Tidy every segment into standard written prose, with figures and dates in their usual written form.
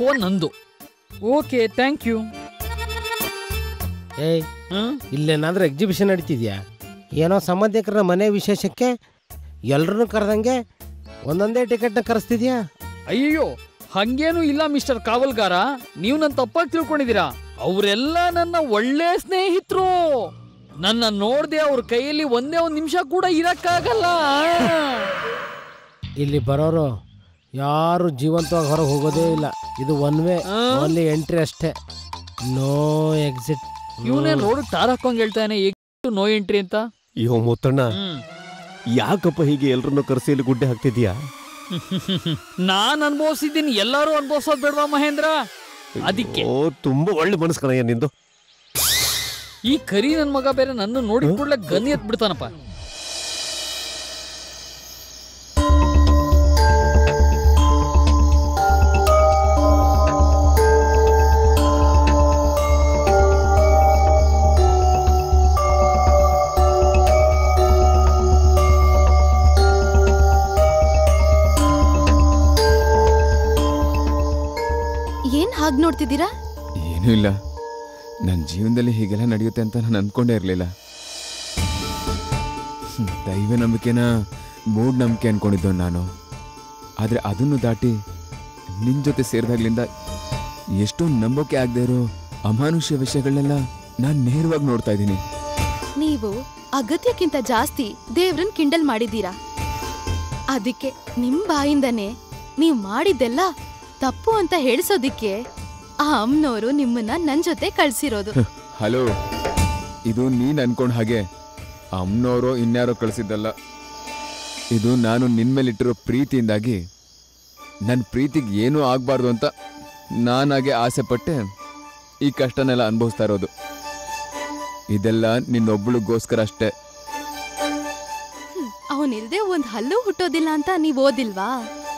ಅನುಭವ ನಂದು. Okay, thank you. ಏಯ್, ಇಲ್ಲೇನಾದ್ರೂ ಎಕ್ಸಿಬಿಷನ್ ನಡೀತಿದ್ಯಾ? ಏನೋ ಸಂಬಂಧಿಕರ ಮನೆ ವಿಶೇಷಕ್ಕೆ ಎಲ್ರನ್ನೂ ಕರೆದಂಗೆ ಒಂದೊಂದೇ ಟಿಕೆಟ್ನ ಕರೆಸ್ತಿದ್ಯಾ? ಅಯ್ಯೋ, ಹಂಗೇನು ಇಲ್ಲ ಮಿಸ್ಟರ್ ಕಾವಲ್ಗಾರ, ನೀವು ನನ್ನ ತಪ್ಪಾಗಿ ತಿಳ್ಕೊಂಡಿದ್ದೀರಾ. ಅವರೆಲ್ಲ ನನ್ನ ಒಳ್ಳೆ ಸ್ನೇಹಿತರು. ನನ್ನ ನೋಡ್ದೆ ಅವ್ರ ಕೈಯಲ್ಲಿ ಒಂದೇ ಒಂದು ನಿಮಿಷ ಕೂಡ ಇರಕ್ಕಾಗಲ್ಲ. ಇಲ್ಲಿ ಬರೋರು ಯಾರು ಜೀವಂತವಾಗಿ ಹೊರಗೆ ಹೋಗೋದೇ ಇಲ್ಲ. ಇದು ಒನ್ ವೇ, ಓನ್ಲಿ ಎಂಟ್ರಿ ಅಷ್ಟೇ, ನೋ ಎಕ್ಸಿಟ್. ಇವನೇ ರೋಡ್ ಟಾರ್ ಹಾಕೊಂಡ್ ಹೇಳ್ತಾನೆ ನೋ ಎಂಟ್ರಿ ಅಂತ. ಅಯ್ಯೋ ಮುತ್ತಣ್ಣ, ಯಾಕಪ್ಪ ಹೀಗೆ ಎಲ್ರನ್ನೂ ಕರೆಸಿ ಗುಡ್ಡೆ ಹಾಕ್ತಿದ್ಯಾ? ನಾನ್ ಅನ್ಭವಿಸಿದ್ದೀನಿ, ಎಲ್ಲರೂ ಅನ್ಭವಿಸೋದ್ ಬೇಡವಾ ಮಹೇಂದ್ರ? ಅದಕ್ಕೆ. ತುಂಬಾ ಒಳ್ಳೆ ಮನಸ್ಸು ಕಣಯ್ಯ ನಿಂದು. ಈ ಕರಿ ನನ್ ಮಗ ಬೇರೆ ನನ್ನ ನೋಡಿ ಕೂಡಲೇ ಗನ್ ಎತ್ ಬಿಡ್ತಾನಪ್ಪ. ಏನ್ ಹಾಗೆ ನೋಡ್ತಿದ್ದೀರಾ? ಏನೂ ಇಲ್ಲ, ನನ್ನ ಜೀವನದಲ್ಲಿ ಹೀಗೆಲ್ಲ ನಡೆಯುತ್ತೆ ಅಂತ ನಾನು ಅಂದ್ಕೊಂಡೇ ಇರಲಿಲ್ಲ. ದೈವ ನಂಬಿಕೆನ ಮೂಢನಂಬಿಕೆ ಅನ್ಕೊಂಡಿದ್ದು ನಾನು. ಆದರೆ ಅದನ್ನು ದಾಟಿ ನಿನ್ನ ಜೊತೆ ಸೇರಿದಾಗ್ಲಿಂದ ಎಷ್ಟೋ ನಂಬೋಕೆ ಆಗದೆ ಇರೋ ಅಮಾನುಷ್ಯ ವಿಷಯಗಳನ್ನೆಲ್ಲ ನಾನು ನೇರವಾಗಿ ನೋಡ್ತಾ ಇದ್ದೀನಿ. ನೀವು ಅಗತ್ಯಕ್ಕಿಂತ ಜಾಸ್ತಿ ದೇವ್ರನ್ ಕಿಂಡಲ್ ಮಾಡಿದ್ದೀರಾ. ಅದಕ್ಕೆ ನಿಮ್ ಬಾಯಿಂದನೇ ನೀವ್ ಮಾಡಿದ್ದೆಲ್ಲ ತಪ್ಪು ಅಂತ ಹೇಳಿಸೋದಿಕ್ಕೆ ಆ ಅಮ್ಮನವರು ನಿಮ್ಮನ್ನ ನನ್ ಜೊತೆ ಕಳ್ಸಿರೋದು. ಹಲೋ, ಇದು ನೀನ್ ಅನ್ಕೊಂಡ್ ಹಾಗೆ ಅಮ್ಮನವರು ಇನ್ಯಾರೋ ಕಳ್ಸಿದ್ದಲ್ಲ. ಇದು ನಾನು ನಿನ್ಮೇಲಿಟ್ಟಿರೋ ಪ್ರೀತಿಯಿಂದಾಗಿ ನನ್ನ ಪ್ರೀತಿಗೆ ಏನೂ ಆಗ್ಬಾರ್ದು ಅಂತ ನಾನಾಗೆ ಆಸೆ ಪಟ್ಟೆ ಈ ಕಷ್ಟನೆಲ್ಲ ಅನುಭವಿಸ್ತಾ ಇರೋದು. ಇದೆಲ್ಲ ನಿನ್ನೊಬ್ಬಳಿಗೋಸ್ಕರ ಅಷ್ಟೇ. ಅವನಿಲ್ದೆ ಒಂದ್ ಹಲ್ಲು ಹುಟ್ಟೋದಿಲ್ಲ ಅಂತ ನೀವ್ ಓದಿಲ್ವಾ?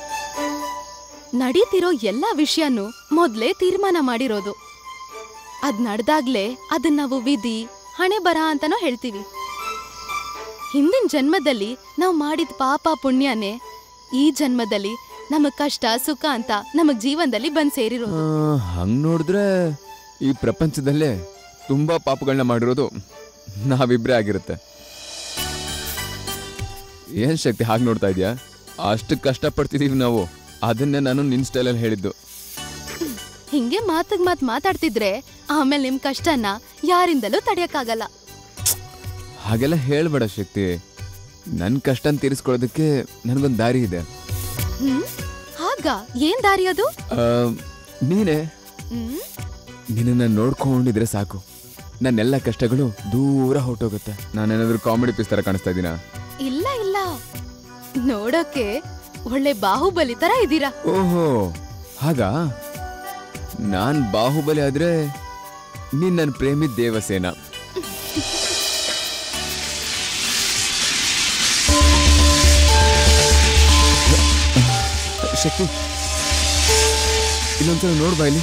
ನಡೀತಿರೋ ಎಲ್ಲಾ ವಿಷಯನೂ ಮೊದ್ಲೇ ತೀರ್ಮಾನ ಮಾಡಿರೋದು. ಅದ್ ನಡ್ದಾಗ್ಲೇ ಅದನ್ನ ನಾವು ವಿಧಿ, ಹಣೆ ಬರ ಅಂತಾನೋ ಹೇಳ್ತೀವಿ. ಹಿಂದಿನ ಜನ್ಮದಲ್ಲಿ ನಾವ್ ಮಾಡಿದ ಪಾಪ ಪುಣ್ಯನೇ ಈ ಜನ್ಮದಲ್ಲಿ ನಮಗ್ ಕಷ್ಟ ಸುಖ ಅಂತ ನಮಗ್ ಜೀವನದಲ್ಲಿ ಬಂದ್ ಸೇರಿರೋದು. ಹಂಗ್ ನೋಡಿದ್ರೆ ಈ ಪ್ರಪಂಚದಲ್ಲೇ ತುಂಬಾ ಪಾಪಗಳನ್ನ ಮಾಡಿರೋದು ನಾವಿಬ್ರೇ ಆಗಿರುತ್ತೆ. ಏನ್ ಶಕ್ತಿ ಹಾಗೆ ನೋಡ್ತಾ ಇದೀಯಾ? ಅಷ್ಟು ಕಷ್ಟಪಡ್ತಿದೀವಿ ನಾವು. ಅದನ್ನೇ ನಾನು ನಿನ್ ಸ್ಟೈಲಲ್ಲಿ ಹೇಳಿದ್ದು. ಹಿಂಗೆ ಮಾತಿಗ್ ಮಾತಾಡ್ತಿದ್ರೆ ಆಮೇಲೆ ನಿಮ್ ಕಷ್ಟನ ಯಾರಿಂದಲೂ ತಡೆಯಕ್ಕಾಗಲ್ಲ. ಹಾಗೆಲ್ಲ ಹೇಳ್ಬೇಡ ಶಕ್ತಿ. ನನ್ ಕಷ್ಟನ್ ತೀರಿಸ್ಕೊಳ್ಳೋದಕ್ಕೆ ನನ್ಗೊಂದ್ ದಾರಿ ಇದೆ. ಹಾಗ ಏನ್ ದಾರಿ ಅದು? ನೀನೇ. ನಿನ್ನ ನೋಡ್ಕೊಂಡಿದ್ರೆ ಸಾಕು, ನನ್ನೆಲ್ಲ ಕಷ್ಟಗಳು ದೂರ ಹೊರಟೋಗುತ್ತೆ. ನಾನೇನಾದ್ರೂ ಕಾಮಿಡಿ ಪೀಸ್ ತರ ಕಾಣಿಸ್ತಾ ಇದೀನಾ? ಇಲ್ಲ ಇಲ್ಲ, ನೋಡೋಕೆ ಒಳ್ಳೆ ಬಾಹುಬಲಿ ತರ ಇದ್ದೀರಾ. ಓಹೋ, ಹಾಗಾ? ನಾನ್ ಬಾಹುಬಲಿ ಆದ್ರೆ ನೀನ್ ನನ್ ಪ್ರೇಮಿ ದೇವಸೇನ. ಶಕ್ತಿ, ಇನ್ನೊಂದ್ಸಲ ನೋಡ್ಬಾ ಇಲ್ಲಿ.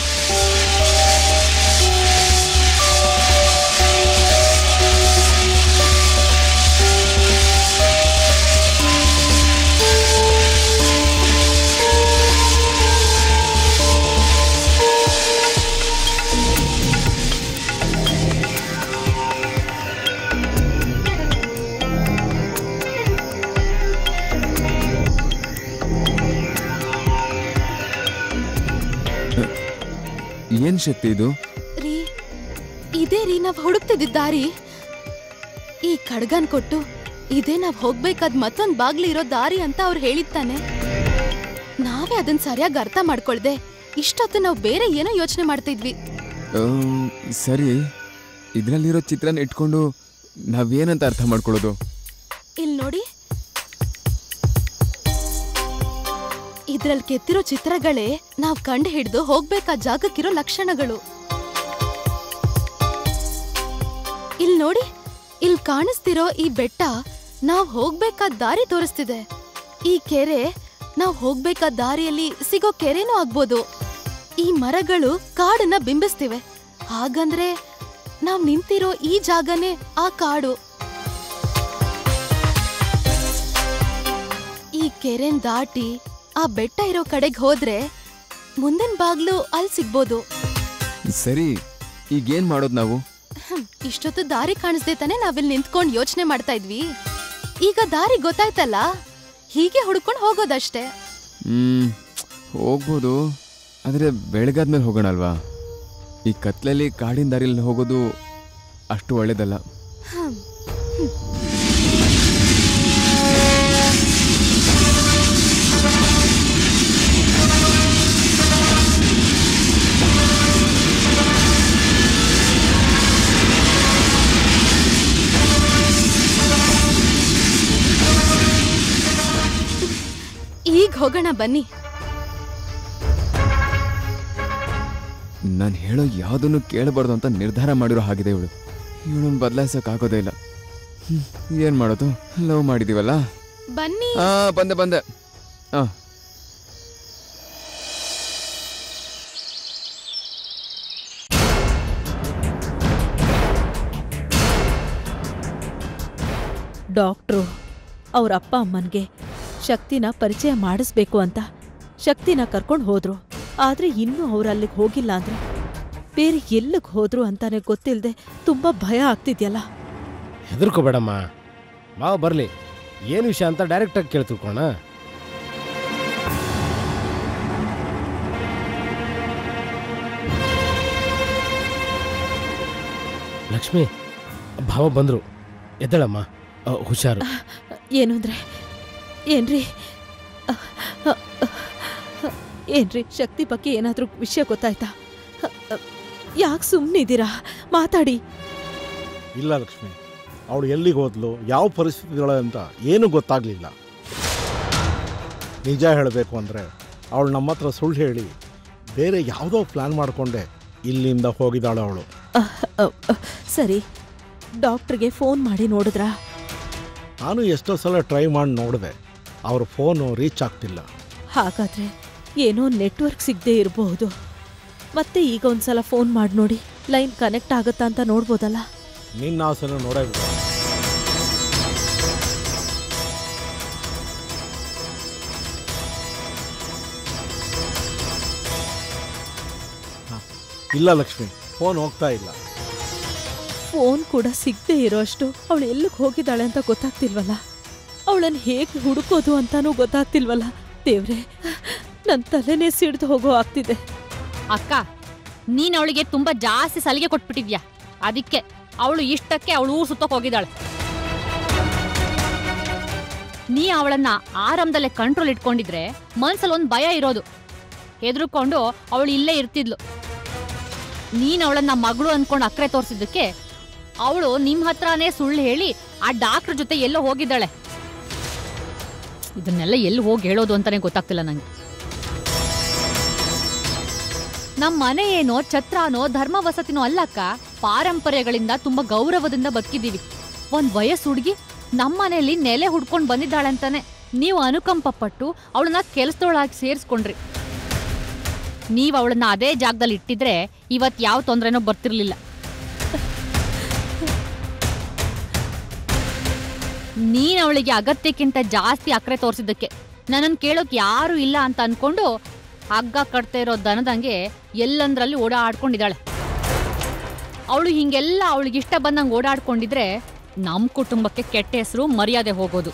ಏನ್ ಶಕ್ತಿ ಇದು? ರೀ, ಇದೇ ರೀ ನಾವ್ ಹುಡುಕ್ತಿದ್ದ ದಾರಿ. ಈ ಖಡ್ಗನ್ ಕೊಟ್ಟು ಇದೇ ನಾವ್ ಹೋಗ್ಬೇಕಾದ್ ಮತ್ತೊಂದ್ ಬಾಗ್ಲಿ ಇರೋ ದಾರಿ ಅಂತ ಅವ್ರು ಹೇಳಿದ್ದಾನೆ. ನಾವೇ ಅದನ್ನ ಸರಿಯಾಗಿ ಅರ್ಥ ಮಾಡ್ಕೊಳ್ದೆ ಇಷ್ಟೊತ್ತು ನಾವ್ ಬೇರೆ ಏನೋ ಯೋಚನೆ ಮಾಡ್ತಿದ್ವಿ. ಸರಿ, ಇದ್ರಲ್ಲಿರೋ ಚಿತ್ರನ ಇಟ್ಕೊಂಡು ನಾವೇನಂತ ಅರ್ಥ ಮಾಡ್ಕೊಳ್ಳೋದು? ಇಲ್ ನೋಡಿ, ಇದ್ರಲ್ಲಿ ಕೆತ್ತಿರೋ ಚಿತ್ರಗಳೇ ನಾವ್ ಕಂಡು ಹಿಡ್ದು ಹೋಗ್ಬೇಕಾದ ಜಾಗಕ್ಕಿರೋ ಲಕ್ಷಣಗಳು. ಇಲ್ ನೋಡಿ, ಇಲ್ ಕಾಣಿಸ್ತಿರೋ ಈ ಬೆಟ್ಟ ನಾವ್ ಹೋಗ್ಬೇಕಾದ ದಾರಿ ತೋರಿಸ್ತಿದೆ. ಈ ಕೆರೆ ನಾವ್ ಹೋಗ್ಬೇಕಾದ ದಾರಿಯಲ್ಲಿ ಸಿಗೋ ಕೆರೆನೂ ಆಗ್ಬೋದು. ಈ ಮರಗಳು ಕಾಡನ್ನ ಬಿಂಬಿಸ್ತಿವೆ. ಹಾಗಂದ್ರೆ ನಾವ್ ನಿಂತಿರೋ ಈ ಜಾಗನೇ ಆ ಕಾಡು. ಈ ಕೆರೆನ್ ದಾಟಿ ಆ ಬೆಟ್ಟ ಇರೋ ಕಡೆಗೆ ಹೋದ್ರೆ ಮುಂದಿನ ಬಾಗ್ಲು ಅಲ್ಲಿ ಸಿಗ್ಬೋದು. ಸರಿ, ಈಗೇನ್ ಮಾಡೋದು ನಾವು? ಇಷ್ಟೊತ್ತು ದಾರಿ ಕಾಣಿಸ್ದೆ ತಾನೆ ನಾವಿಲ್ಲಿ ನಿಂತ್ಕೊಂಡು ಯೋಚನೆ ಮಾಡ್ತಾ ಇದ್ವಿ. ಈಗ ದಾರಿ ಗೊತ್ತಾಯ್ತಲ್ಲ, ಹೀಗೆ ಹುಡ್ಕೊಂಡು ಹೋಗೋದಷ್ಟೇ. ಹೋಗ್ಬೋದು, ಆದರೆ ಬೆಳಗಾದ್ಮೇಲೆ ಹೋಗೋಣ ಅಲ್ವಾ? ಈ ಕತ್ಲಲ್ಲಿ ಕಾಡಿನ ದಾರಿಯಲ್ಲಿ ಹೋಗೋದು ಅಷ್ಟು ಒಳ್ಳೇದಲ್ಲ. ಈಗ ಹೋಗೋಣ ಬನ್ನಿ. ನಾನು ಹೇಳೋ ಯಾವುದನ್ನು ಕೇಳಬಾರ್ದು ಅಂತ ನಿರ್ಧಾರ ಮಾಡಿರೋ ಹಾಗಿದೆ ಇವಳು. ಇವಳನ್ನು ಬದಲಾಯಿಸೋಕ್ಕಾಗೋದೇ ಇಲ್ಲ. ಏನು ಮಾಡೋದು? ಲವ್ ಮಾಡಿದೀವಲ್ಲ. ಬನ್ನಿ. ಬಂದೆ. ಡಾಕ್ಟ್ರು ಅವ್ರ ಅಪ್ಪ ಅಮ್ಮನಿಗೆ ಶಕ್ತಿನ ಪರಿಚಯ ಮಾಡಿಸ್ಬೇಕು ಅಂತ ಶಕ್ತಿನ ಕರ್ಕೊಂಡು ಹೋದ್ರು. ಆದ್ರೆ ಇನ್ನೂ ಅವ್ರು ಅಲ್ಲಿಗೆ ಹೋಗಿಲ್ಲ ಅಂದ್ರೆ ಬೇರೆ ಎಲ್ಲಿಗೆ ಹೋದ್ರು ಅಂತಾನೆ ಗೊತ್ತಿಲ್ಲದೆ ತುಂಬಾ ಭಯ ಆಗ್ತಿದ್ಯಲ್ಲ. ಹೆದರ್ಕೋಬೇಡಮ್ಮ, ಮಾವ ಬರಲಿ, ಏನು ವಿಷಯ ಅಂತ ಡೈರೆಕ್ಟಾಗಿ ಕೇಳಿ ತಿಳ್ಕೋಣ. ಲಕ್ಷ್ಮಿ, ಭಾವ ಬಂದ್ರು, ಎದ್ದಳಮ್ಮ, ಹುಷಾರು. ಏನು ಅಂದ್ರೆ ಏನ್ರಿ ಶಕ್ತಿ ಬಗ್ಗೆ ಏನಾದ್ರೂ ವಿಷಯ ಗೊತ್ತಾಯ್ತಾ? ಯಾಕೆ ಸುಮ್ಮನಿದ್ದೀರಾ? ಮಾತಾಡಿ. ಇಲ್ಲ ಲಕ್ಷ್ಮಿ, ಅವಳು ಎಲ್ಲಿಗೆ ಹೋದ್ಲು, ಯಾವ ಪರಿಸ್ಥಿತಿಗಳ ಅಂತ ಏನೂ ಗೊತ್ತಾಗಲಿಲ್ಲ. ನಿಜ ಹೇಳಬೇಕು ಅಂದರೆ ಅವಳು ನಮ್ಮ ಹತ್ರ ಸುಳ್ಳು ಹೇಳಿ ಬೇರೆ ಯಾವುದೋ ಪ್ಲ್ಯಾನ್ ಮಾಡಿಕೊಂಡೆ ಇಲ್ಲಿಂದ ಹೋಗಿದ್ದಾಳೆ ಅವಳು. ಸರಿ, ಡಾಕ್ಟ್ರಿಗೆ ಫೋನ್ ಮಾಡಿ ನೋಡಿದ್ರಾ? ನಾನು ಎಷ್ಟೋ ಸಲ ಟ್ರೈ ಮಾಡಿ ನೋಡಿದೆ, ಅವ್ರ ಫೋನು ರೀಚ್ ಆಗ್ತಿಲ್ಲ. ಹಾಗಾದ್ರೆ ಏನೋ ನೆಟ್ವರ್ಕ್ ಸಿಗದೆ ಇರಬಹುದು. ಮತ್ತೆ ಈಗ ಒಂದ್ಸಲ ಫೋನ್ ಮಾಡಿ ನೋಡಿ, ಲೈನ್ ಕನೆಕ್ಟ್ ಆಗುತ್ತಾ ಅಂತ ನೋಡ್ಬೋದಲ್ಲ. ನಿನ್ನ ಆಸೆನೂ ನೋಡೇ ಬಿಡು. ಇಲ್ಲ ಲಕ್ಷ್ಮಿ, ಫೋನ್ ಹೋಗ್ತಾ ಇಲ್ಲ. ಫೋನ್ ಕೂಡ ಸಿಗದೆ ಇರೋ ಅಷ್ಟು ಅವಳು ಎಲ್ಲಿಗೆ ಹೋಗಿದ್ದಾಳೆ ಅಂತ ಗೊತ್ತಾಗ್ತಿಲ್ವಲ್ಲ. ಅವಳನ್ನು ಹೇಗೆ ಹುಡುಕೋದು ಅಂತಾನೂ ಗೊತ್ತಾಗ್ತಿಲ್ವಲ್ಲ. ದೇವ್ರೆ, ನನ್ನ ತಲೆನೇ ಸಿಡ್ದು ಹೋಗೋ ಆಗ್ತಿದೆ. ಅಕ್ಕ, ನೀನ್ ಅವಳಿಗೆ ತುಂಬಾ ಜಾಸ್ತಿ ಸಲಿಗೆ ಕೊಟ್ಬಿಟ್ಟಿದ್ಯಾ. ಅದಕ್ಕೆ ಅವಳು ಇಷ್ಟಕ್ಕೆ ಅವಳು ಊರು ಸುತ್ತಕ್ಕೆ ಹೋಗಿದ್ದಾಳೆ. ನೀ ಅವಳನ್ನ ಆರಂಭದಲ್ಲೇ ಕಂಟ್ರೋಲ್ ಇಟ್ಕೊಂಡಿದ್ರೆ ಮನ್ಸಲ್ಲಿ ಒಂದು ಭಯ ಇರೋದು. ಹೆದರ್ಕೊಂಡು ಅವಳು ಇಲ್ಲೇ ಇರ್ತಿದ್ಲು. ನೀನ್ ಅವಳನ್ನ ಮಗಳು ಅನ್ಕೊಂಡು ಅಕ್ರೆ ತೋರಿಸಿದ್ದಕ್ಕೆ ಅವಳು ನಿಮ್ ಹತ್ರನೇ ಸುಳ್ಳು ಹೇಳಿ ಆ ಡಾಕ್ಟರ್ ಜೊತೆ ಎಲ್ಲೋ ಹೋಗಿದ್ದಾಳೆ. ಇದನ್ನೆಲ್ಲ ಎಲ್ಲಿ ಹೋಗಿ ಹೇಳೋದು ಅಂತಾನೆ ಗೊತ್ತಾಗ್ತಿಲ್ಲ ನಂಗೆ. ನಮ್ಮ ಮನೆ ಏನೋ ಛತ್ರನೋ ಧರ್ಮ ವಸತಿನೋ ಅಲ್ಲಕ್ಕ, ಪಾರಂಪರ್ಯಗಳಿಂದ ತುಂಬಾ ಗೌರವದಿಂದ ಬದುಕಿದೀವಿ. ಒಂದ್ ವಯಸ್ಸು ಹುಡುಗಿ ನಮ್ಮ ಮನೆಯಲ್ಲಿ ನೆಲೆ ಹುಡ್ಕೊಂಡು ಬಂದಿದ್ದಾಳೆ ಅಂತಾನೆ ನೀವು ಅನುಕಂಪ ಪಟ್ಟು ಅವಳನ್ನ ಕೆಲಸದೊಳಗೆ ಸೇರಿಸ್ಕೊಂಡ್ರಿ. ನೀವ್ ಅವಳನ್ನ ಅದೇ ಜಾಗದಲ್ಲಿ ಇಟ್ಟಿದ್ರೆ ಇವತ್ ಯಾವ ತೊಂದ್ರೆನೋ ಬರ್ತಿರ್ಲಿಲ್ಲ. ನೀನ್ ಅವಳಿಗೆ ಅಗತ್ಯಕ್ಕಿಂತ ಜಾಸ್ತಿ ಅಕ್ರೆ ತೋರಿಸಿದ್ದಕ್ಕೆ ನನ್ನನ್ನು ಕೇಳೋಕ್ ಯಾರು ಇಲ್ಲ ಅಂತ ಅನ್ಕೊಂಡು ಹಗ್ಗ ಕಟ್ತಾ ಇರೋ ದನದಂಗೆ ಎಲ್ಲಂದ್ರಲ್ಲಿ ಓಡಾಡ್ಕೊಂಡಿದ್ದಾಳೆ. ಅವಳು ಹಿಂಗೆಲ್ಲ ಅವಳಿಗಿಷ್ಟ ಬಂದಂಗೆ ಓಡಾಡ್ಕೊಂಡಿದ್ರೆ ನಮ್ಮ ಕುಟುಂಬಕ್ಕೆ ಕೆಟ್ಟ ಹೆಸರು, ಮರ್ಯಾದೆ ಹೋಗೋದು.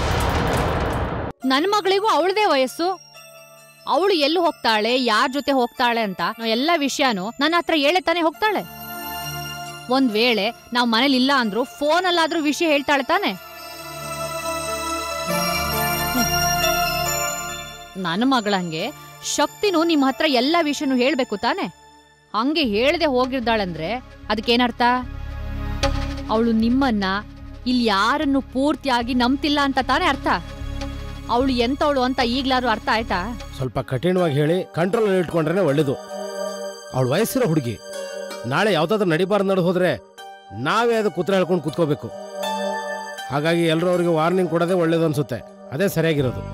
ನನ್ನ ಮಗಳಿಗೂ ಅವಳದೇ ವಯಸ್ಸು. ಅವಳು ಎಲ್ಲಿ ಹೋಗ್ತಾಳೆ, ಯಾರ ಜೊತೆ ಹೋಗ್ತಾಳೆ ಅಂತ ಎಲ್ಲ ವಿಷಯನೂ ನನ್ನ ಹತ್ರ ಹೇಳೆ ತಾನೇ ಹೋಗ್ತಾಳೆ. ಒಂದ್ ವೇಳೆ ನಾವ್ ಮನೇಲಿ ಇಲ್ಲ ಅಂದ್ರು ಫೋನಲ್ಲಾದ್ರೂ ವಿಷಯ ಹೇಳ್ತಾಳೆ ತಾನೆ. ನನ್ನ ಮಗಳಂಗೆ ಶಕ್ತಿನೂ ನಿಮ್ಮ ಹತ್ರ ಎಲ್ಲ ವಿಷಯನೂ ಹೇಳ್ಬೇಕು ತಾನೆ. ಹಂಗೆ ಹೇಳ್ದೆ ಹೋಗಿರ್ದಾಳಂದ್ರೆ ಅದಕ್ಕೇನರ್ಥ? ಅವಳು ನಿಮ್ಮನ್ನ ಇಲ್ಲಿ ಯಾರನ್ನು ಪೂರ್ತಿಯಾಗಿ ನಂಬ್ತಿಲ್ಲ ಅಂತ ತಾನೇ ಅರ್ಥ. ಅವಳು ಎಂತವಳು ಅಂತ ಈಗ್ಲಾದ್ರೂ ಅರ್ಥ ಆಯ್ತಾ? ಸ್ವಲ್ಪ ಕಠಿಣವಾಗಿ ಹೇಳಿ ಕಂಟ್ರೋಲ್ ಇಟ್ಕೊಂಡ್ರೆ ಒಳ್ಳೇದು. ಅವಳು ವಯಸ್ಸಿರೋ ಹುಡುಗಿ, ನಾಳೆ ಯಾವ್ದಾದ್ರು ನಡಿಬಾರ್ದು ನಡೆದು ಹೋದ್ರೆ ನಾವೇ ಅದು ಕೂತ್ರ ಹೇಳ್ಕೊಂಡು ಕೂತ್ಕೋಬೇಕು. ಹಾಗಾಗಿ ಎಲ್ಲರೂ ಅವ್ರಿಗೆ ವಾರ್ನಿಂಗ್ ಕೊಡೋದೇ ಒಳ್ಳೇದು ಅನ್ಸುತ್ತೆ. ಅದೇ ಸರಿಯಾಗಿರೋದು.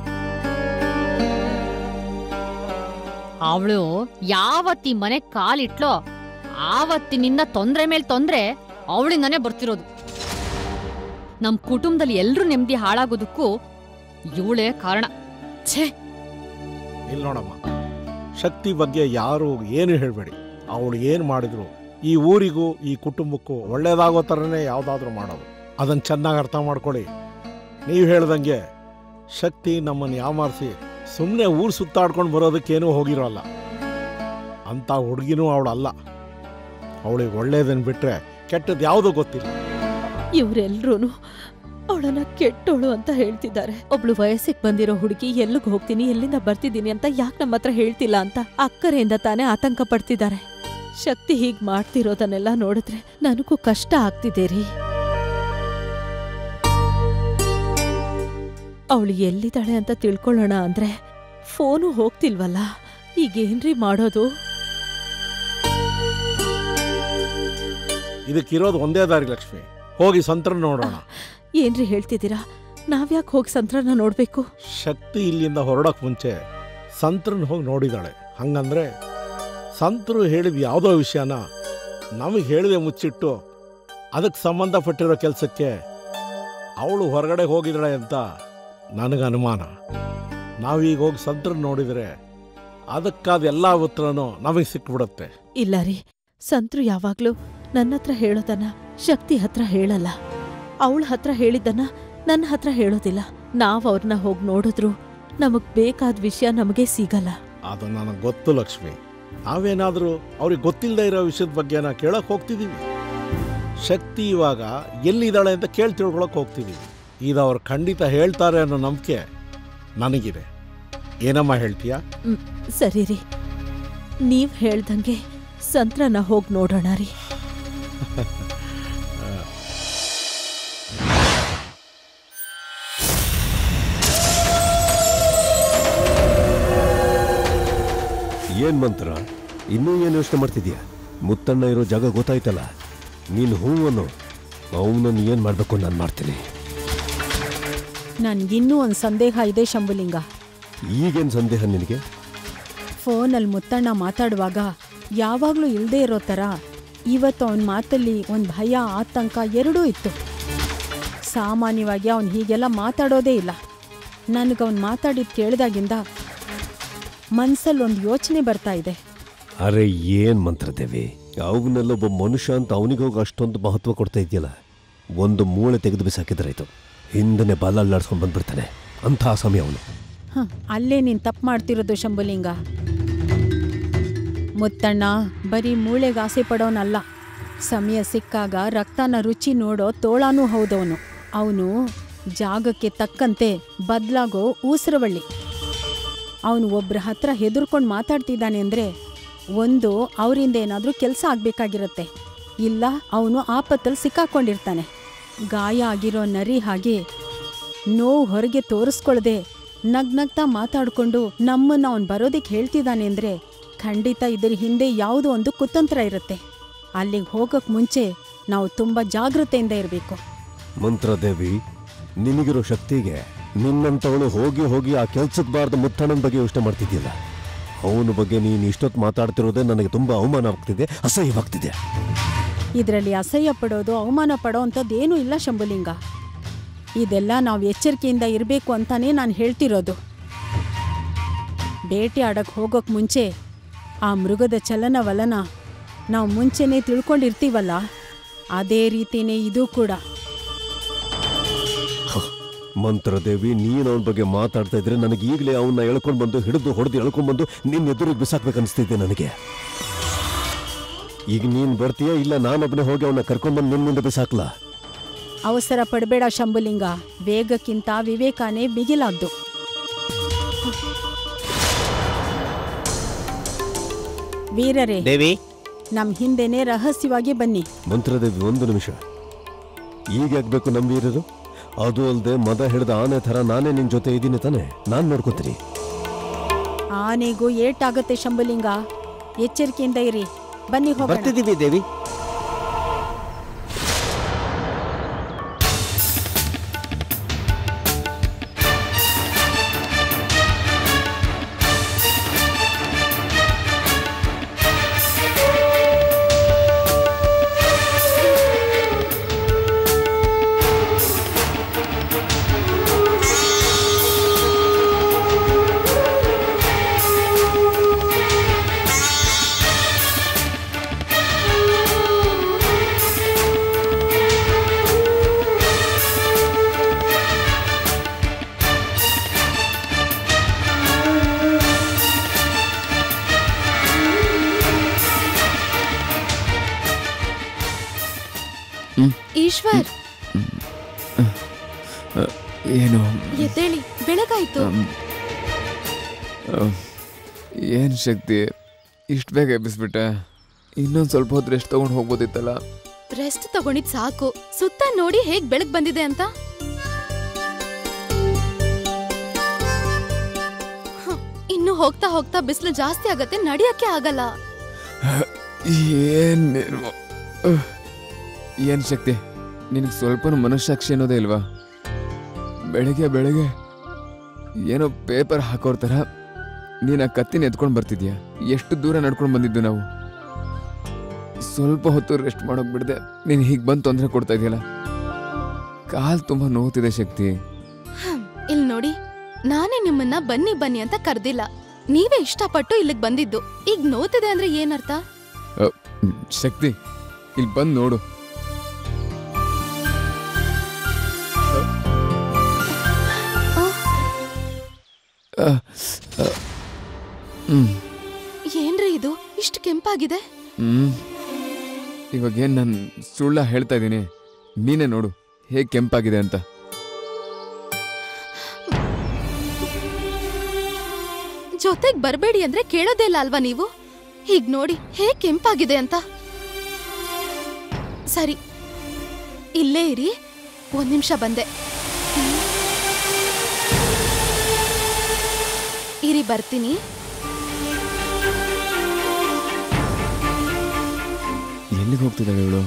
ಅವಳು ಯಾವತ್ತಿ ಮನೆ ಕಾಲಿಟ್ಲೋ ಆವತ್ತಿನಿಂದ ತೊಂದ್ರೆ ಮೇಲೆ ತೊಂದ್ರೆ ಅವಳಿಂದಾನೇ ಬರ್ತಿರೋದು. ನಮ್ ಕುಟುಂಬದಲ್ಲಿ ಎಲ್ರೂ ನೆಮ್ಮದಿ ಹಾಳಾಗೋದಕ್ಕೂ ಇವಳೇ ಕಾರಣ. ಛೇ, ಇಲ್ಲಿ ನೋಡಮ್ಮ, ಶಕ್ತಿ ಬಗ್ಗೆ ಯಾರು ಏನು ಹೇಳಬೇಡಿ. ಅವಳು ಏನು ಮಾಡಿದ್ರು ಈ ಊರಿಗೂ ಈ ಕುಟುಂಬಕ್ಕೂ ಒಳ್ಳೇದಾಗೋ ಥರನೇ ಯಾವುದಾದ್ರೂ ಮಾಡೋದು. ಅದನ್ನು ಚೆನ್ನಾಗಿ ಅರ್ಥ ಮಾಡ್ಕೊಳ್ಳಿ. ನೀವು ಹೇಳ್ದಂಗೆ ಶಕ್ತಿ ನಮ್ಮನ್ನು ಯಾಮಾರಿಸಿ ಸುಮ್ಮನೆ ಊರು ಸುತ್ತಾಡ್ಕೊಂಡು ಬರೋದಕ್ಕೇನೂ ಹೋಗಿರೋಲ್ಲ. ಅಂಥ ಹುಡುಗಿನೂ ಅವಳಲ್ಲ. ಅವಳಿಗೆ ಒಳ್ಳೇದನ್ನು ಬಿಟ್ಟರೆ ಕೆಟ್ಟದ್ದು ಯಾವುದೂ ಗೊತ್ತಿಲ್ಲ. ಇವರೆಲ್ರೂ ಅವಳನ್ನ ಕೆಟ್ಟೋಳು ಅಂತ ಹೇಳ್ತಿದ್ದಾರೆ. ಒಬ್ಳು ವಯಸ್ಸಿಗೆ ಬಂದಿರೋ ಹುಡುಗಿ ಎಲ್ಲಿಗೆ ಹೋಗ್ತೀನಿ ಎಲ್ಲಿಂದ ಬರ್ತಿದ್ದೀನಿ ಅಂತ ಯಾಕೆ ನಮ್ಮ ಹತ್ರ ಹೇಳ್ತಿಲ್ಲ ಅಂತ ಅಕ್ಕರೆಯಿಂದ ತಾನೇ ಆತಂಕ ಪಡ್ತಿದ್ದಾರೆ. ಶಕ್ತಿ ಹೀಗ್ ಮಾಡ್ತಿರೋದನ್ನೆಲ್ಲ ನೋಡಿದ್ರೆ ನನಗೂ ಕಷ್ಟ ಆಗ್ತಿದೆ ರೀ. ಅವಳು ಎಲ್ಲಿದ್ದಾಳೆ ಅಂತ ತಿಳ್ಕೊಳ್ಳೋಣ ಅಂದ್ರೆ ಫೋನು ಹೋಗ್ತಿಲ್ವಲ್ಲ, ಈಗೇನ್ರಿ ಮಾಡೋದು? ಇದಕ್ಕಿರೋದು ಒಂದೇ ದಾರಿ ಲಕ್ಷ್ಮಿ, ಹೋಗಿ ಸಂತ್ರನ ನೋಡೋಣ. ಏನ್ರಿ ಹೇಳ್ತಿದ್ದೀರಾ? ನಾವ್ಯಾಕೆ ಹೋಗಿ ಸಂತ್ರನ ನೋಡ್ಬೇಕು? ಶಕ್ತಿ ಇಲ್ಲಿಂದ ಹೊರಡಕ್ ಮುಂಚೆ ಸಂತ್ರನ ಹೋಗಿ ನೋಡಿದಾಳೆ. ಹಂಗಂದ್ರೆ ಸಂತರು ಹೇಳಿದ ಯಾವುದೋ ವಿಷಯನ ನಮಗೆ ಹೇಳಿದೆ ಮುಚ್ಚಿಟ್ಟು ಅದಕ್ಕೆ ಸಂಬಂಧಪಟ್ಟಿರೋ ಕೆಲಸಕ್ಕೆ ಅವಳು ಹೊರಗಡೆ ಹೋಗಿದ್ದಾಳೆ ಅಂತ ನನಗೆ ಅನುಮಾನ. ನಾವೀಗ ಹೋಗಿ ಸಂತ್ರನ ನೋಡಿದರೆ ಅದಕ್ಕಾದ ಎಲ್ಲ ಉತ್ತರನೂ ನಮಗೆ ಸಿಕ್ಬಿಡುತ್ತೆ. ಇಲ್ಲ ರೀ, ಸಂತ್ರು ಯಾವಾಗ್ಲೂ ನನ್ನ ಹತ್ರ ಹೇಳೋದನ್ನ ಶಕ್ತಿ ಹತ್ರ ಹೇಳಲ್ಲ. ಅವಳ ಹತ್ರ ಹೇಳಿದ್ದನ್ನ ನನ್ನ ಹತ್ರ ಹೇಳೋದಿಲ್ಲ. ನಾವ್ ಅವ್ರನ್ನ ಹೋಗಿ ನೋಡಿದ್ರು ನಮಗ್ ಬೇಕಾದ ವಿಷಯ ನಮಗೆ ಸಿಗಲ್ಲ. ಅದು ನನಗೆ ಗೊತ್ತು ಲಕ್ಷ್ಮಿ. ನಾವೇನಾದರೂ ಅವ್ರಿಗೆ ಗೊತ್ತಿಲ್ಲದೆ ಇರೋ ವಿಷಯದ ಬಗ್ಗೆ ಕೇಳಕ್ ಹೋಗ್ತಿದ್ದೀವಿ. ಶಕ್ತಿ ಇವಾಗ ಎಲ್ಲಿದ್ದಾಳೆ ಅಂತ ಕೇಳಿ ತಿಳ್ಕೊಳಕ್ ಹೋಗ್ತಿದ್ದೀವಿ. ಇದು ಅವ್ರು ಖಂಡಿತ ಹೇಳ್ತಾರೆ ಅನ್ನೋ ನಂಬಿಕೆ ನನಗಿದೆ. ಏನಮ್ಮ ಹೇಳ್ತೀಯಾ? ಸರಿ ರೀ, ನೀವ್ ಹೇಳ್ದಂಗೆ ಸಂತ್ರನ ಹೋಗಿ ನೋಡೋಣ ರೀ. ಏನ್ ಮಂತ್ರ, ಇನ್ನೂ ಏನು ಯೋಚನೆ ಮಾಡ್ತಿದ್ಯಾ? ಮುತ್ತಣ್ಣ ಇರೋ ಜಾಗ ಗೊತ್ತಾಯ್ತಲ್ಲ, ನೀನು ಹೂವನ್ನು ಅವನನ್ನು ಏನ್ ಮಾಡ್ಬೇಕು ನಾನು ಮಾಡ್ತೀನಿ. ನನ್ಗಿನ್ನೂ ಒಂದು ಸಂದೇಹ ಇದೆ ಶಂಭುಲಿಂಗ. ಈಗೇನು ಸಂದೇಹ ನಿನಗೆ? ಫೋನಲ್ಲಿ ಮುತ್ತಣ್ಣ ಮಾತಾಡುವಾಗ ಯಾವಾಗಲೂ ಇಲ್ಲದೆ ಇರೋ ಥರ ಇವತ್ತು ಅವನ ಮಾತಲ್ಲಿ ಒಂದು ಭಯ ಆತಂಕ ಎರಡೂ ಇತ್ತು. ಸಾಮಾನ್ಯವಾಗಿ ಅವನು ಹೀಗೆಲ್ಲ ಮಾತಾಡೋದೇ ಇಲ್ಲ. ನನಗವನು ಮಾತಾಡಿದ್ದು ಕೇಳಿದಾಗಿಂದ ಮನ್ಸಲ್ಲಿ ಒಂದು ಯೋಚನೆ ಬರ್ತಾ ಇದೆ. ಅರೆ ಏನ್ ಮಂತ್ರದೇವಿ, ಅವನಲ್ಲೊಬ್ಬ ಮನುಷ್ಯ ಅಂತ ಅವನಿಗೋಗಿ ಅಷ್ಟೊಂದು ಮಹತ್ವ ಕೊಡ್ತಾ ಇದೆಯಲ್ಲ. ಒಂದು ಮೂಳೆ ತೆಗೆದು ಬಿಸಾಕಿದ್ರಾಯ್ತು, ಹಿಂದನೆ ಬಾಲ ಅಲ್ಲಾಡ್ಸ್ಕೊಂಡು ಬಂದ್ಬಿಡ್ತಾನೆ. ಅಂಥ ಸಮಯ ಅವನು. ಅಲ್ಲೇ ನೀನು ತಪ್ಪು ಮಾಡ್ತಿರೋದು ಶಂಭುಲಿಂಗ. ಮುತ್ತಣ್ಣ ಬರೀ ಮೂಳೆಗೆ ಆಸೆ ಪಡೋನಲ್ಲ, ಸಮಯ ಸಿಕ್ಕಾಗ ರಕ್ತನ ರುಚಿ ನೋಡೋ ತೋಳಾನೂ ಹೌದವನು. ಅವನು ಜಾಗಕ್ಕೆ ತಕ್ಕಂತೆ ಬದಲಾಗೋ ಊಸರವಳ್ಳಿ. ಅವನು ಒಬ್ಬರ ಹತ್ರ ಹೆದರ್ಕೊಂಡು ಮಾತಾಡ್ತಿದ್ದಾನೆ ಅಂದರೆ ಒಂದು ಅವರಿಂದ ಏನಾದರೂ ಕೆಲಸ ಆಗಬೇಕಾಗಿರುತ್ತೆ, ಇಲ್ಲ ಅವನು ಆಪತ್ತಲ್ಲಿ ಸಿಕ್ಕಾಕೊಂಡಿರ್ತಾನೆ. ಗಾಯ ಆಗಿರೋ ನರಿ ಹಾಗೆ ನೋವು ಹೊರಗೆ ತೋರಿಸ್ಕೊಳ್ದೆ ನಗ್ನಗ್ತಾ ಮಾತಾಡಿಕೊಂಡು ನಮ್ಮನ್ನು ಅವನು ಬರೋದಕ್ಕೆ ಹೇಳ್ತಿದ್ದಾನೆ ಅಂದರೆ ಖಂಡಿತ ಇದರ ಹಿಂದೆ ಯಾವುದೋ ಒಂದು ಕುತಂತ್ರ ಇರುತ್ತೆ. ಅಲ್ಲಿಗೆ ಹೋಗೋಕ್ಕೆ ಮುಂಚೆ ನಾವು ತುಂಬ ಜಾಗೃತೆಯಿಂದ ಇರಬೇಕು. ಮಂತ್ರದೇವಿ, ನಿನಗಿರೋ ಶಕ್ತಿಗೆ ನಿನ್ನಂತವಳು ಹೋಗಿ ಹೋಗಿ ಆ ಕೆಲ್ಸದ ಬಾರ್ದ ಮುತ್ತಣ್ಣನ ಬಗ್ಗೆ ಯೋಚನೆ ಮಾಡ್ತಿದ್ಯಲ್ಲ, ಅವನ ಬಗ್ಗೆ ನೀನು ಇಷ್ಟೊತ್ತು ಮಾತಾಡ್ತಿರೋದೇ ನನಗೆ ತುಂಬ ಅವಮಾನವಾಗ್ತಿದೆ, ಅಸಹ್ಯವಾಗ್ತಿದೆ. ಇದರಲ್ಲಿ ಅಸಹ್ಯ ಪಡೋದು ಅವಮಾನ ಪಡೋ ಅಂಥದ್ದೇನೂ ಇಲ್ಲ ಶಂಭುಲಿಂಗ. ಇದೆಲ್ಲ ನಾವು ಎಚ್ಚರಿಕೆಯಿಂದ ಇರಬೇಕು ಅಂತಾನೇ ನಾನು ಹೇಳ್ತಿರೋದು. ಬೇಟೆ ಆಡಕ್ಕೆ ಹೋಗೋಕ್ಕೆ ಮುಂಚೆ ಆ ಮೃಗದ ಚಲನವಲನ ನಾವು ಮುಂಚೆನೇ ತಿಳ್ಕೊಂಡಿರ್ತೀವಲ್ಲ, ಅದೇ ರೀತಿನೇ ಇದು ಕೂಡ. ಮಂತ್ರದೇವಿ, ನೀನು ಅವನ ಬಗ್ಗೆ ಮಾತಾಡ್ತಾ ಇದ್ರೆ ನನಗೆ ಈಗಲೇ ಅವನ್ನ ಎಳ್ಕೊಂಡು ಬಂದು ಹಿಡಿದು ಹೊಡೆದು ಎಳ್ಕೊಂಡು ಬಂದು ನಿನ್ನ ಎದುರಿಗೆ ಬಿಸಾಕ್ಬೇಕನ್ನಿಸ್ತಿದ್ದೆ ನನಗೆ. ಈಗ ನೀನು ಬರ್ತೀಯಾ ಇಲ್ಲ ನಾನೊಬ್ಬನೇ ಹೋಗಿ ಅವನ್ನ ಕರ್ಕೊಂಡ್ಬಂದು ನಿನ್ನ ಮುಂದೆ ಬಿಸಾಕ್ಲಾ? ಅವಸರ ಪಡಬೇಡ ಶಂಭುಲಿಂಗ, ವೇಗಕ್ಕಿಂತ ವಿವೇಕನೇ ಬಿಗಿಲಾದ್ದು. ವೀರರೇ ದೇವಿ, ನಮ್ ಹಿಂದೆನೆ ರಹಸ್ಯವಾಗಿ ಬನ್ನಿ. ಮಂತ್ರದೇವಿ, ಒಂದು ನಿಮಿಷ. ಈಗ ಆಗ್ಬೇಕು ನಮ್ಮ ವೀರರು? ಅದು ಅಲ್ಲದೆ ಮದ ಹಿಡಿದ ಆನೆ ಥರ ನಾನೇ ನಿನ್ನ ಜೊತೆ ಇದ್ದೀನಿ ತಾನೆ, ನಾನು ನೋಡ್ಕೊತೀನಿ. ಆನೆಗೂ ಏಟಾಗುತ್ತೆ ಶಂಭುಲಿಂಗ, ಎಚ್ಚರಿಕೆಯಿಂದ ಇರಿ. ಬನ್ನಿ ಹೋಗೋಣ. ಬರ್ತಿದ್ದೀವಿ ದೇವಿ. ಈಶ್ವರ್, ಏನು ಎದ್ದೇಳಿ, ಬೆಳಗಾಯ್ತು. ಏನು ಶಕ್ತಿ, ಇಷ್ಟು ಬೇಗ ಎಬ್ಬಿಸ್ಬಿಟ್ಟೆ. ಇನ್ನೊಂದು ಸ್ವಲ್ಪ ಹೊತ್ತು ರೆಸ್ಟ್ ತಗೊಂಡು ಹೋಗ್ಬೋದಿತ್ತಲ್ಲ. ರೆಸ್ಟ್ ತಗೊಂಡಿದ್ ಸಾಕು. ಸುತ್ತ ನೋಡಿ ಹೇಗ್ ಬೆಳಗ್ ಬಂದಿದೆ ಅಂತ. ಇನ್ನು ಹೋಗ್ತಾ ಹೋಗ್ತಾ ಬಿಸಿಲು ಜಾಸ್ತಿ ಆಗತ್ತೆ, ನಡಿಯಕ್ಕೆ ಆಗಲ್ಲ. ಏನ್ ಶಕ್ತಿ, ನಿನಗೆ ಸ್ವಲ್ಪ ಮನಸ್ಸಾಕ್ಷಿ ಅನ್ನೋದೇ ಇಲ್ವಾ? ಬೆಳಗ್ಗೆ ಬೆಳಗ್ಗೆ ಏನೋ ಪೇಪರ್ ಹಾಕೋರ್ ಥರ ನೀನು ಆ ಕತ್ತಿನ ಎತ್ಕೊಂಡು ಬರ್ತಿದ್ಯಾ. ಎಷ್ಟು ದೂರ ನಡ್ಕೊಂಡು ಬಂದಿದ್ದು ನಾವು. ಸ್ವಲ್ಪ ಹೊತ್ತು ರೆಸ್ಟ್ ಮಾಡೋಕ್ ಬಿಡದೆ ನೀನು ಹೀಗೆ ಬಂದು ತೊಂದರೆ ಕೊಡ್ತಾ ಇದೆಯಲ್ಲ. ಕಾಲ್ ತುಂಬಾ ನೋವ್ತಿದೆ ಶಕ್ತಿ. ಇಲ್ ನೋಡಿ, ನಾನೇ ನಿಮ್ಮನ್ನ ಬನ್ನಿ ಬನ್ನಿ ಅಂತ ಕರ್ದಿಲ್ಲ. ನೀವೇ ಇಷ್ಟಪಟ್ಟು ಇಲ್ಲಿಗೆ ಬಂದಿದ್ದು. ಈಗ ನೋವ್ತಿದೆ ಅಂದ್ರೆ ಏನರ್ಥ? ಶಕ್ತಿ, ಇಲ್ಲಿ ಬಂದು ನೋಡು. ಏನ್ರಿ ಇದು ಇಷ್ಟು ಕೆಂಪಾಗಿದೆ? ಇವಾಗೇನ್ ನಾನು ಸುಳ್ಳ ಹೇಳ್ತಾ ಇದ್ದೀನಿ? ನೀನೇ ನೋಡು ಹೇಗೆ ಕೆಂಪಾಗಿದೆ ಅಂತ. ಜೊತೆಗ್ ಬರ್ಬೇಡಿ ಅಂದ್ರೆ ಕೇಳೋದೇ ಇಲ್ಲ ಅಲ್ವಾ ನೀವು? ಹೀಗ್ ನೋಡಿ ಹೇಗ್ ಕೆಂಪಾಗಿದೆ ಅಂತ. ಸರಿ, ಇಲ್ಲೇ ಇರಿ, 1 ನಿಮಿಷ ಬಂದೆ. ಇರಿ, ಬರ್ತೀನಿ. ಎಲ್ಲಿಗೆ ಹೋಗ್ತಿದ್ದಾಳೆ ಇವಳು?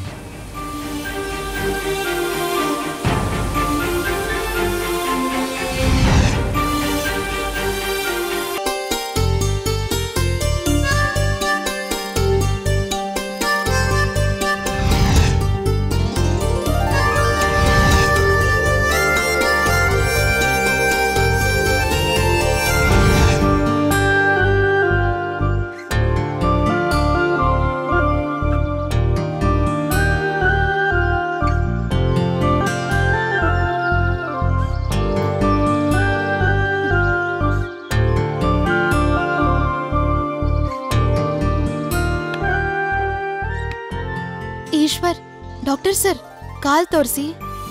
ಈಶ್ವರ್, ಡಾಕ್ಟರ್ ಸರ್, ಕಾಲ್ ತೋರಿಸಿ.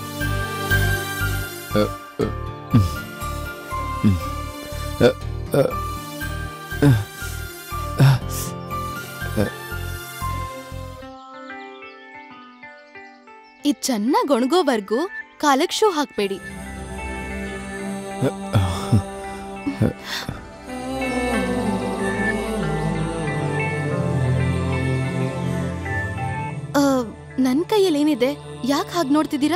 ಇದ್ ಚೆನ್ನಾಗ್ ಒಣಗೋವರ್ಗೂ ಕಾಲಕ್ ಶೂ ಹಾಕ್ಬೇಡಿ. ನನ್ ಕೈಯಲ್ಲಿ ಏನಿದೆ? ಯಾಕೆ ಹಾಗೆ ನೋಡ್ತಿದ್ದೀರಾ?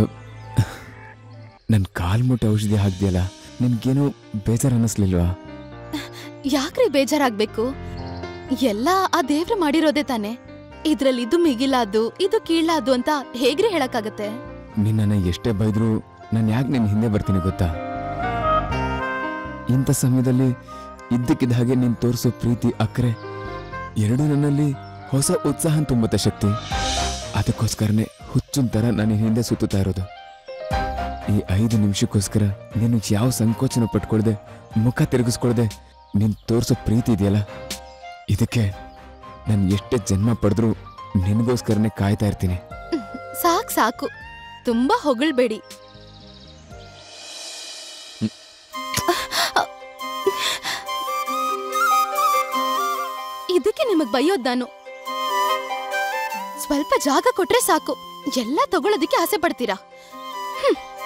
ನನ್ ಕಾಲ್ ಮುಟ್ಟ ಔಷಧಿ ಹಾಕ್ದಿಯಲ್ಲ, ನಿನ್ಗೇನು ಬೇಜಾರು ಅನ್ನಿಸ್ಲಿಲ್ವಾ? ಯಾಕ್ರಿ ಬೇಜಾರಾಗ್ಬೇಕು? ಎಲ್ಲ ಆ ದೇವ್ರು ಮಾಡಿರೋದೇ ತಾನೆ. ಇದ್ರಲ್ಲಿ ಇದು ಮಿಗಿಲಾದ್ದು, ಇದು ಕೀಳಾದ್ದು ಅಂತ ಹೇಗ್ರಿ ಹೇಳಕ್ಕಾಗತ್ತೆ? ನಿನ್ನ ಎಷ್ಟೇ ಬೈದ್ರು ನಾನು ಯಾಕೆ ನಿನ್ನ ಹಿಂದೆ ಬರ್ತೀನಿ ಗೊತ್ತಾ? ಇಂಥ ಸಮಯದಲ್ಲಿ ಇದ್ದಕ್ಕಿದ್ದ ಹಾಗೆ ನೀನು ತೋರಿಸೋ ಪ್ರೀತಿ, ಅಕ್ಕರೆ ಎರಡೂ ನನ್ನಲ್ಲಿ ಹೊಸ ಉತ್ಸಾಹ ತುಂಬುತ್ತೆ ಶಕ್ತಿ. ಅದಕ್ಕೋಸ್ಕರನೇ ಹುಚ್ಚಿನ ಥರ ನಾನು ಹಿಂದೆ ಸುತ್ತುತ್ತಾ ಇರೋದು. ಈ 5 ನಿಮಿಷಕ್ಕೋಸ್ಕರ ನೀನು ಯಾವ ಸಂಕೋಚನ ಪಟ್ಕೊಳ್ದೆ, ಮುಖ ತಿರುಗಿಸ್ಕೊಳ್ದೆ ನೀನು ತೋರಿಸೋ ಪ್ರೀತಿ ಇದೆಯಲ್ಲ, ಇದಕ್ಕೆ ನಾನು ಎಷ್ಟೇ ಜನ್ಮ ಪಡೆದ್ರೂ ನಿನಗೋಸ್ಕರನೇ ಕಾಯ್ತಾ ಇರ್ತೀನಿ. ಸಾಕು ಸಾಕು, ತುಂಬಾ ಹೊಗಳ್ಬೇಡಿ. ಇದಕ್ಕೆ ನಿಮಗ್ ಬೈಯೋದ್ ನಾನು? ಸ್ವಲ್ಪ ಜಾಗ ಕೊಟ್ರೆ ಸಾಕು, ಎಲ್ಲ ತಗೊಳ್ಳೋದಿಕ್ಕೆ ಆಸೆ ಪಡ್ತೀರಾ.